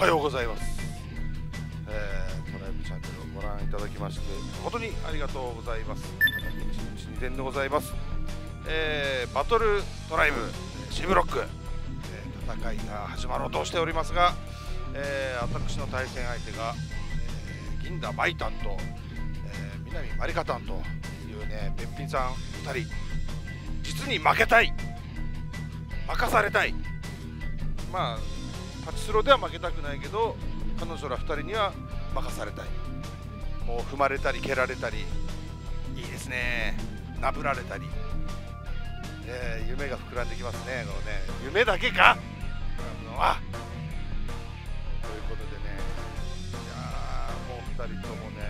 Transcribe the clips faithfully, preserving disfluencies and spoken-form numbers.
はようございます。えー、トライブチャンネルをご覧いただきまして誠にありがとうございます。一日二善でございます。えー、バトルトライブ C ブロック、えー、戦いが始まろうとしておりますが、えー、私の対戦相手が、えー、銀田舞タンと、えー、南まりかタンというね、べっぴんさんふたり、実に負けたい、任されたい、まあパチスロでは負けたくないけど彼女らふたりには任されたい。もう踏まれたり蹴られたり、いいですね、なぶられたり、えー、夢が膨らんできますね。このね、夢だけかあということでね、いやーもうふたりともね、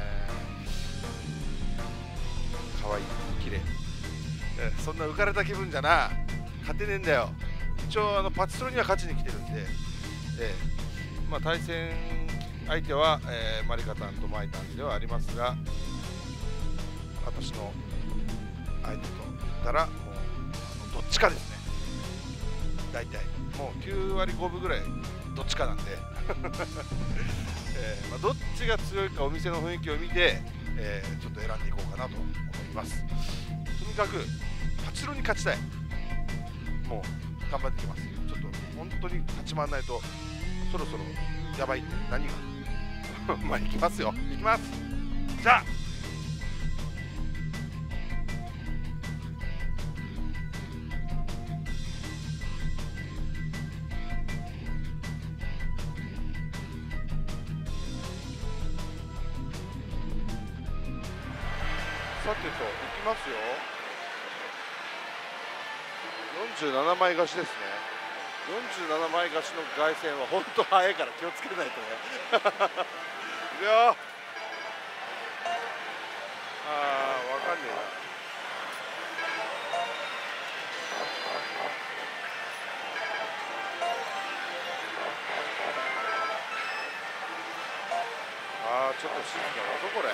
かわいい、綺麗、えー、そんな浮かれた気分じゃな勝てねえんだよ。一応あのパチスロには勝ちに来てるんで、えーまあ、対戦相手は、えー、マリカタンとマイタンではありますが、私の相手と言ったらもうあのどっちかですね。大体もうきゅうわりごぶぐらいどっちかなんで、えーまあ、どっちが強いかお店の雰囲気を見て、えー、ちょっと選んでいこうかなと思います。とにかくパチスロに勝ちたい。もう頑張ってきます。ちょっと本当に勝ち回らないとそろそろやばいって。何がまあ行きますよ、行きます。じゃあさてと、行きますよ。よんじゅうななまい貸しですね。よんじゅうななまい貸しの凱旋は本当早いから気をつけないとね。いくよ。あー、わかんねえな。あー、ちょっと静かだぞこれ。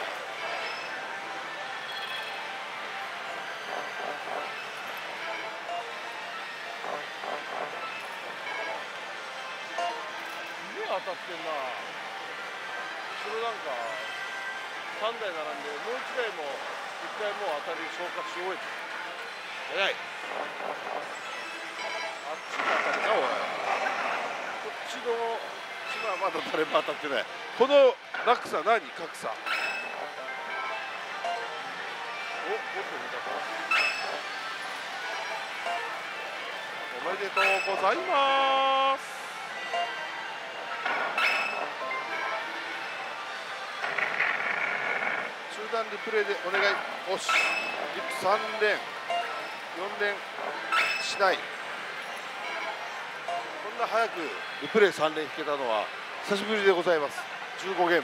当たってんな。後ろなんかさんだい並んで、もういちだいもいっかいもう当たり消化し終えてる。早い。あっちが当たりな、おい。こっちの島はまだ誰も当たってない。この落差何、格差。お、もっと見たか。おめでとうございます。中断リプレイでお願い。おし、リプさんれん、よんれんしない。こんな早くリプレイさんれん引けたのは久しぶりでございます。じゅうごゲーム。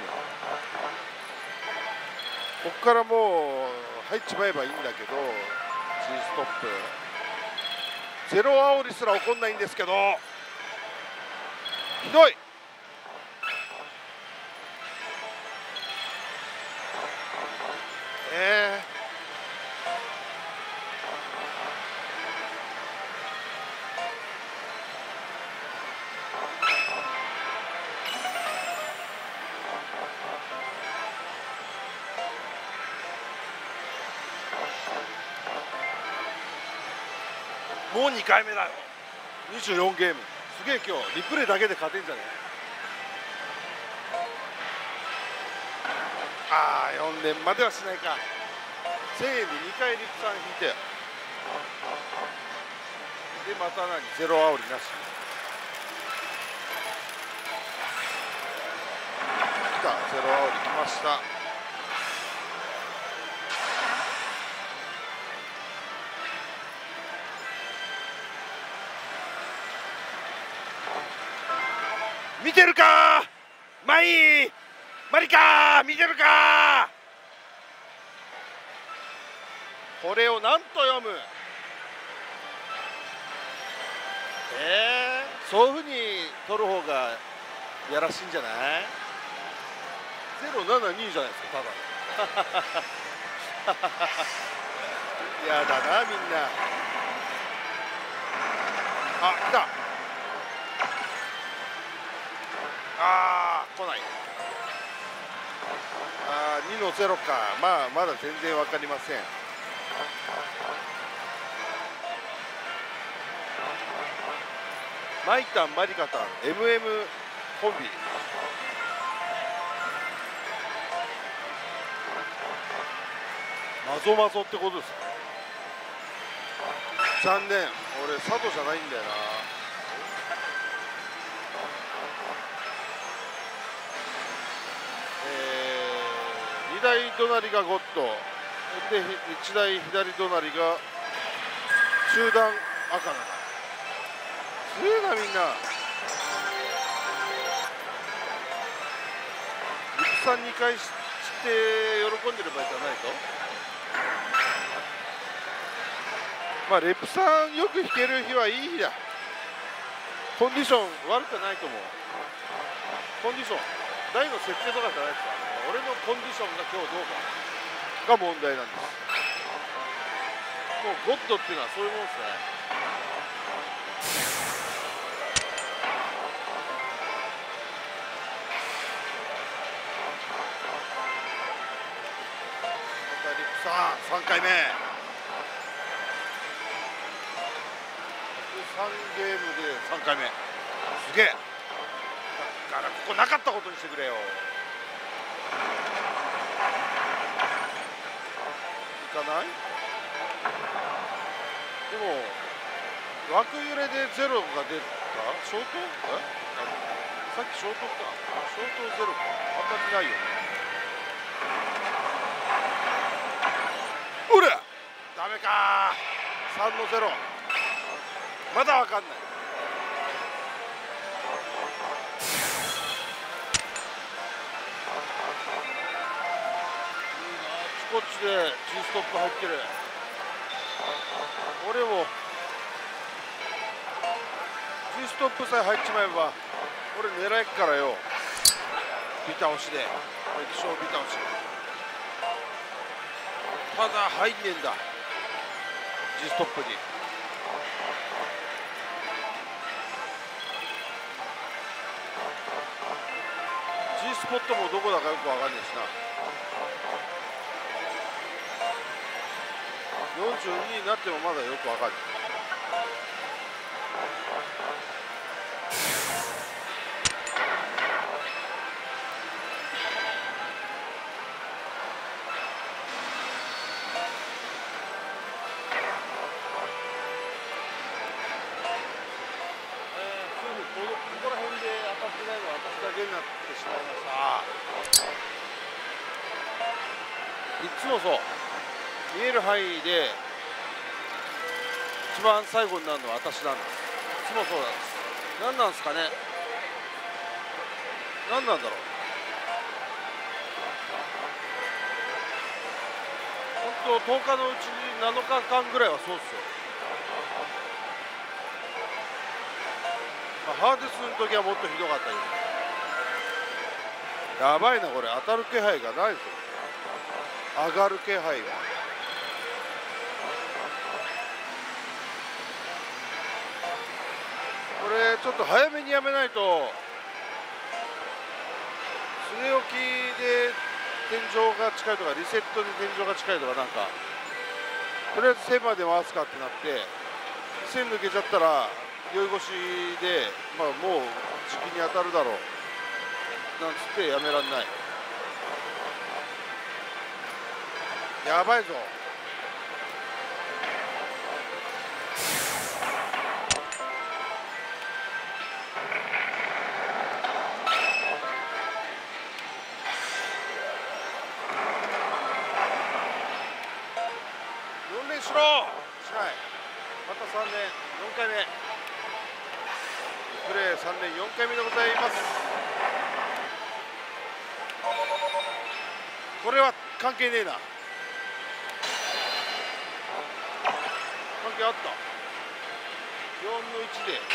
ここからもう入っちまえばいいんだけど、G ストップゼロ煽りすら起こんないんですけど、ひどい。えー、もうにかいめだよ。にじゅうよんゲーム。すげえ、今日リプレイだけで勝てんじゃねえ。ああ、よんれんまではしないか。せんえんでにかいリプさん引いて、でまた何、ゼロ煽りなし。来た、ゼロ煽り来ました。見てるかー、マイマリカー、見てるかー。これを何と読む。えー、そういうふうに取る方がやらしいんじゃない。ゼロななにじゃないですか、ただやだな、みんな。あ、来た。 ああ、来ない。ああ、にのゼロか。まあまだ全然わかりません。マイタン、マリカタン、エムエム コンビ。マゾマゾってことですか。残念、俺佐藤じゃないんだよな。えー、にだい隣がゴッドで、いちだい左隣が中段赤な。すげえな、みんな。リクさんにかいして喜んでる場合じゃないと。まあレプさんよく弾ける日はいい日だ。コンディション悪くないと思う。コンディション台の設定とかじゃないですからね。俺のコンディションが今日どうかが問題なんです。もうゴッドっていうのはそういうもんですね。またリプさんさんかいめ。さんゲームでさんかいめ。すげえ。だからここなかったことにしてくれよ。いかない。でも枠揺れでゼロが出た。ショート？え？さっきショートか。ショートゼロか。あんまりないよね。ほらダメか。さんのゼロ。まだわかんない。こっちで G ストップ入ってる。俺も G ストップさえ入っちまえば俺狙えっからよ。ビタ押しで液晶ビタ押し。ただ入んねえんだ G ストップに。G スポットもどこだかよくわかんないしな。よんじゅうにになってもまだよくわかんない。ここら辺で当たってないのは私だけになってしまいました。いつもそう見える範囲で一番最後になるのは私なんです。いつもそうなんです。何なんですかね。何なんだろう。本当とおかのうちになのかかんぐらいはそうっすよ。まあ、ハーデスの時はもっとひどかったけど。やばいなこれ。当たる気配がないぞ。上がる気配が。これちょっと早めにやめないと据え置きで天井が近いとかリセットで天井が近いとかなんかとりあえず線まで回すかってなって線抜けちゃったら酔い越しで、まあ、もう時期に当たるだろうなんつってやめらんない。やばいぞ。よん連しろ。しない。またさん連よんかいめ。プレーさん連よんかいめでございます。これは関係ねえな。関係あった。よんのいちで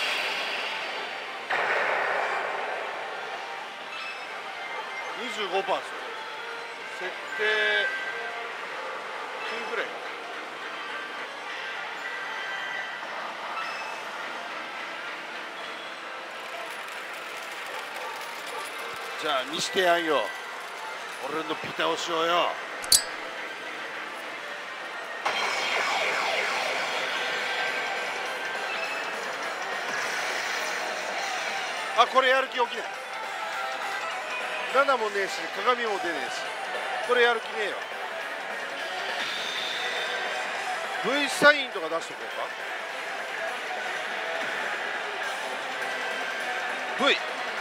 にじゅうごパーセント設定きゅうぐらい。 じゃあ見してやんよ、俺のピタをしようよ。あ、これやる気起きない。ななもねえし鏡も出ねえし、これやる気ねえよ。 V サインとか出しとこうか。 V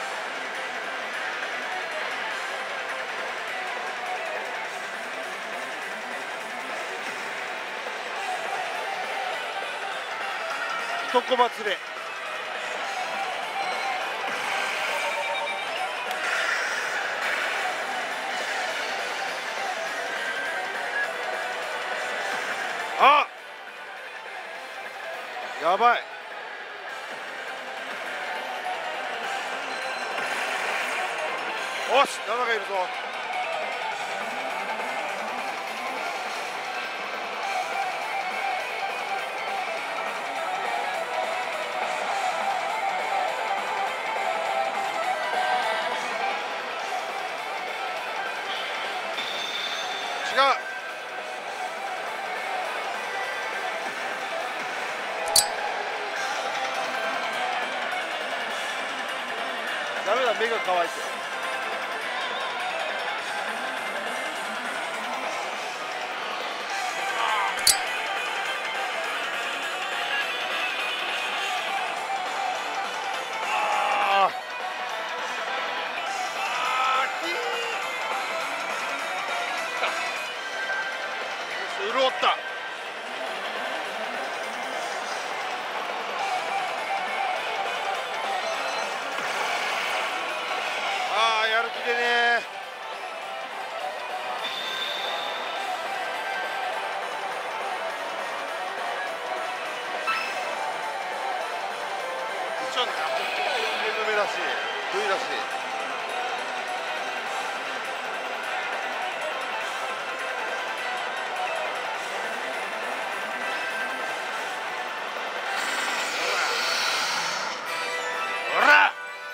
一コマ連れ。あ、やばい。おし、なながいるぞ。違う。ダメだ、目が乾いて。ああ。潤った。ああ、やる気でね。ちょっとよんゲーム目だし V だし。ほら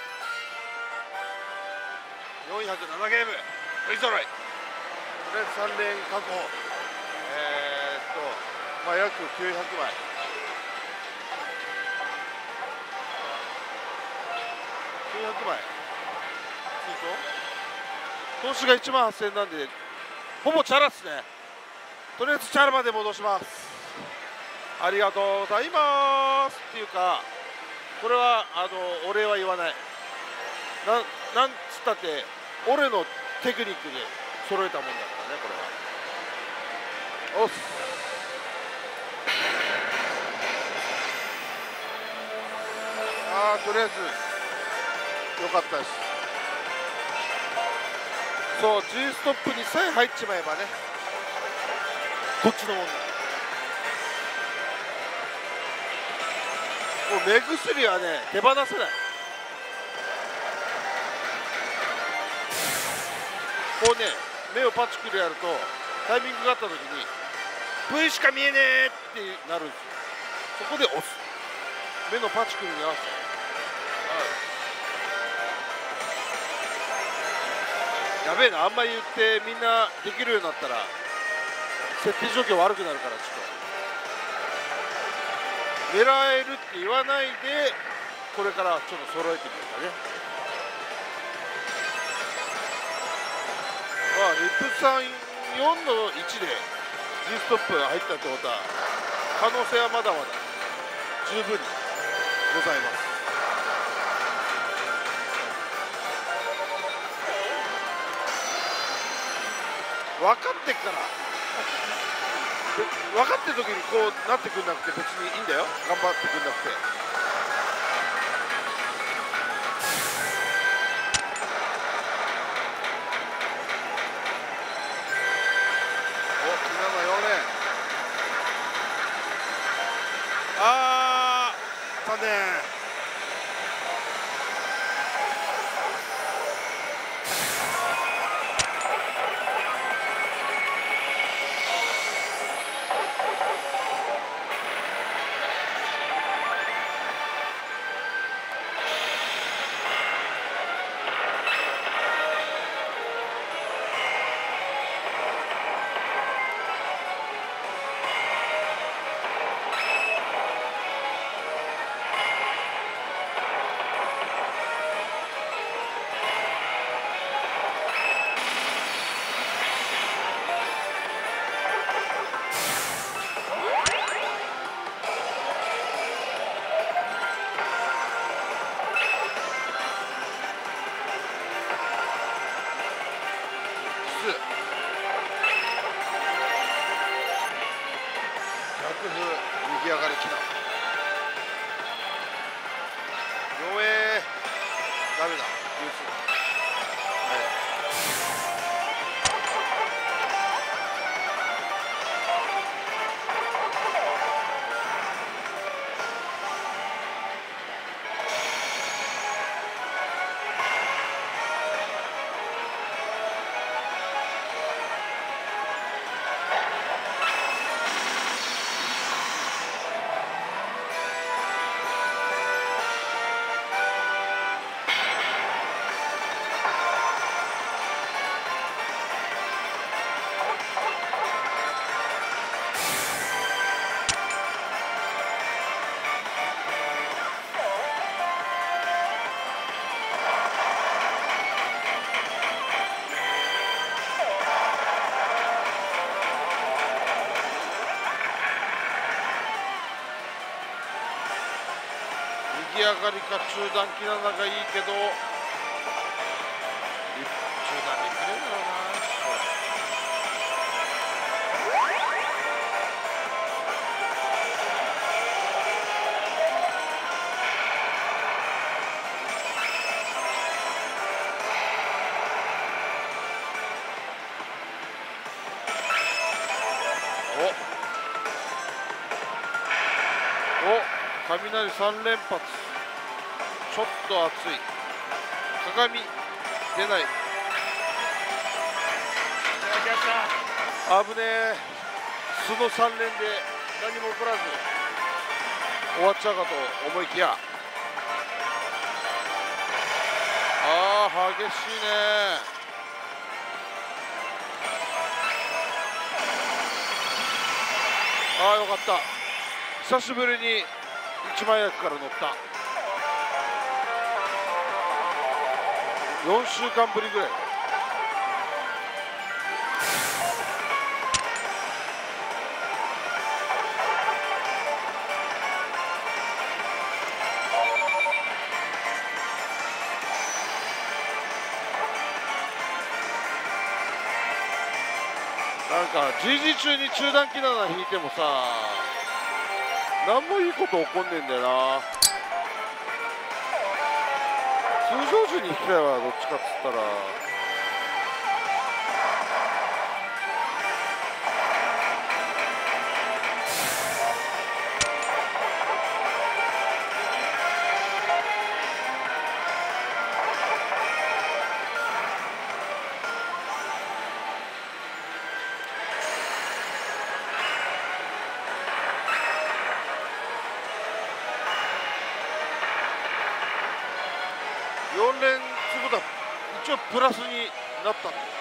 よんひゃくななゲーム V 揃い。とりあえずさん連確保。えー、っとまあ約きゅうひゃくまい。きゅうひゃくまい投資がいちまんはっせんえんなんでほぼチャラっすね。とりあえずチャラまで戻します。ありがとうございますっていうか、これはあのお礼は言わない。ななんつったって俺のテクニックで揃えたもんだからね、これは。おっす。あー、とりあえずよかったです。そう、G ストップにさえ入っちまえばね、こっちのもんだ。もう目薬はね手放せない。こうね、目をパチクリやるとタイミングがあった時に V しか見えねえってなるんですよ。そこで押す。目のパチクリに合わせて。やべえな、あんまり言ってみんなできるようになったら設定状況悪くなるから、ちょっと狙えるって言わないでこれからちょっと揃えてみるかね。まあリップさんよんのいちで G ストップが入ったってことは可能性はまだまだ十分にございます。分かってっから分かってる時にこうなってくんなくて別にいいんだよ、頑張ってくんなくて。お、みんなのよん連。あー残念。 風右上がりきな両へダメだユース、はい右上がりか中段木なのがいいけど、中段にくれるだろうな。おお雷さん連発、ちょっと熱い。鏡出ない。危ねえ。素のさん連で何も起こらず終わっちゃうかと思いきや、ああ激しいね。ああよかった。久しぶりに一枚役から乗った。よんしゅうかんぶりぐらい。なんか ジージー 中に中段機なな引いてもさ、何もいいこと起こんねえんだよな。通常時に引きたいわ、どっちかっつったら。よん連ってことは一応プラスになったんだよね。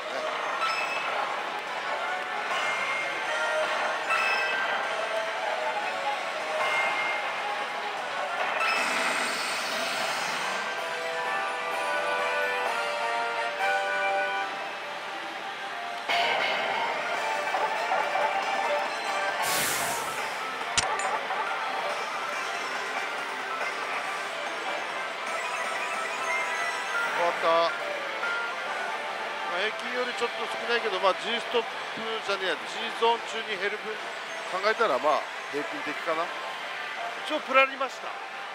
終わった。まあ、平均よりちょっと少ないけど、まあ、G ストップじゃねえや G ゾーン中に減る分考えたらまあ平均的かな。一応プラりました。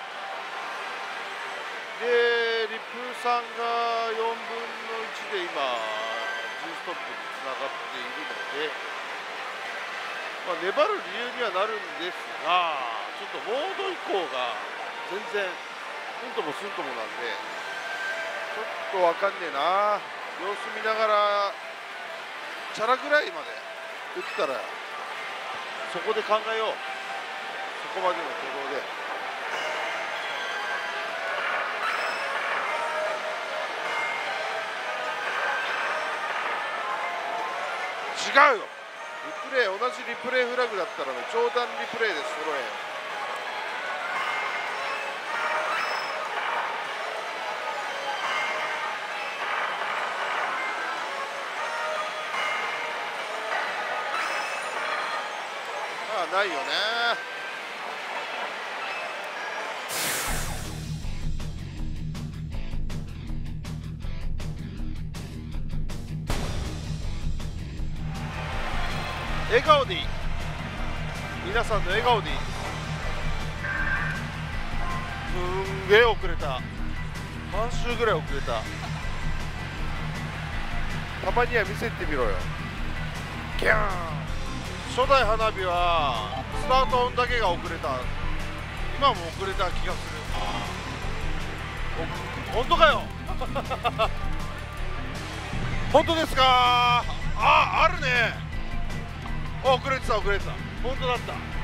でリプさんがよんぶんのいちで今 G ストップにつながっているので、まあ、粘る理由にはなるんですが、ちょっとモード移行が全然うんともすんともなんでちょっとわかんねえな。様子見ながらチャラぐらいまで打ったらそこで考えよう。そこまでの挙動で。違うよ。リプレイ、同じリプレイフラグだったらね、上段リプレイで揃えよ。ないよね。笑顔でいい。 皆さんの笑顔でいいです。すんげえ遅れた。半周ぐらい遅れた。たまには見せてみろよ。ギャーン。初代花火はスタート音だけが遅れた。今も遅れた気がする。本当かよ。本当ですか。あ、あるね。遅れてた遅れてた。本当だった。